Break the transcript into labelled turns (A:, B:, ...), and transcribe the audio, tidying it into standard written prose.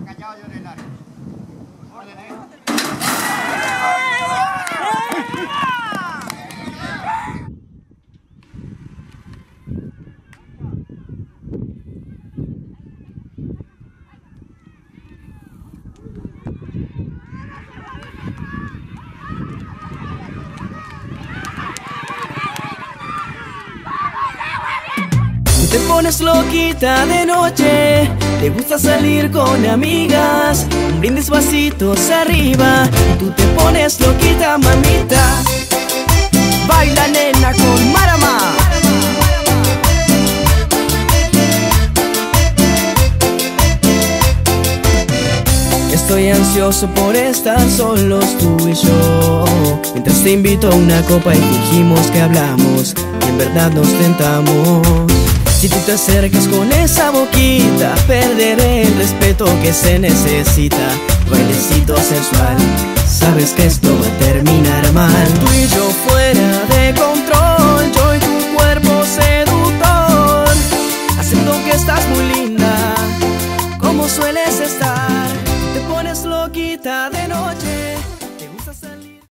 A: callado yo en el área. Orden,
B: Te pones loquita de noche, te gusta salir con amigas, un brindis vasitos arriba, tú te pones loquita, mamita. Baila nena con Marama. Estoy ansioso por estar solos tú y yo, mientras te invito a una copa y fingimos que hablamos y en verdad nos tentamos. Si tú te acercas con esa boquita, perderé el respeto que se necesita. Bailecito sensual, sabes que esto va a terminar mal. Tú y yo fuera de control, yo